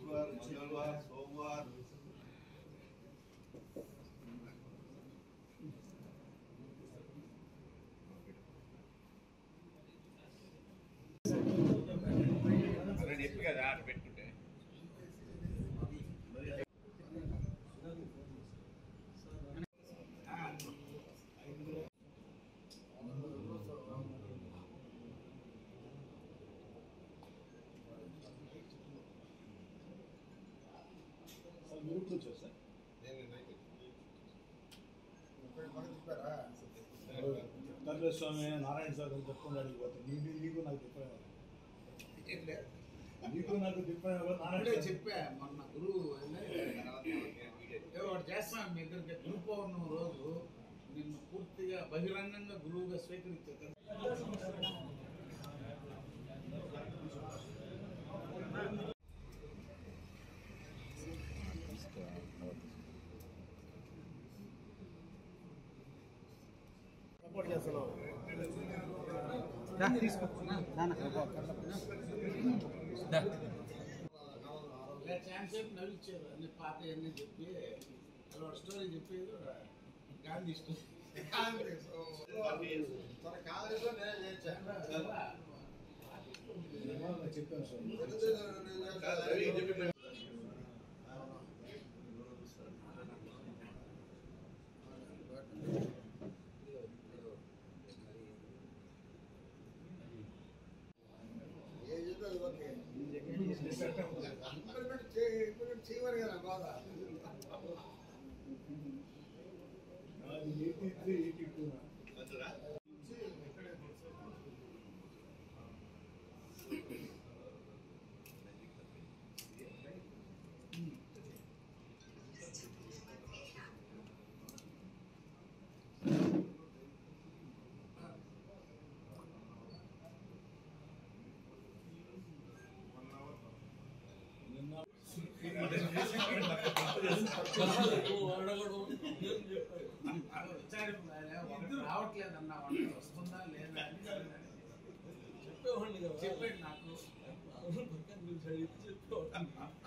शुक्रवार मंगलवार सोमवार కదా ఆట పెట్టుకుంటే స్వామి నారాయణ సార్ చెప్పుకుని అడిగిపోతాను నీకు నాకు చెప్పాను నీకు నాకు చెప్పాను చెప్పా మొన్న గురువు వాడు చేస్తాను మీ ఇద్దరికి గురు పౌర్ణమి రోజు నిన్ను పూర్తిగా బహిరంగంగా గురువుగా స్వీకరించారు. సపోర్ట్ చేస్తున్నావు ఛాన్స్ నవ్విచ్చారు అన్ని పాత అన్నీ చెప్పి అలా స్టోరీ చెప్పి గాంధీ స్టోరీ చెప్పాను సార్ చేయమని కదా బాధ 83, 82 రావట్లేదన్నా వస్తుందా లేదా చెప్పేవాడిని చెప్పండి నాకు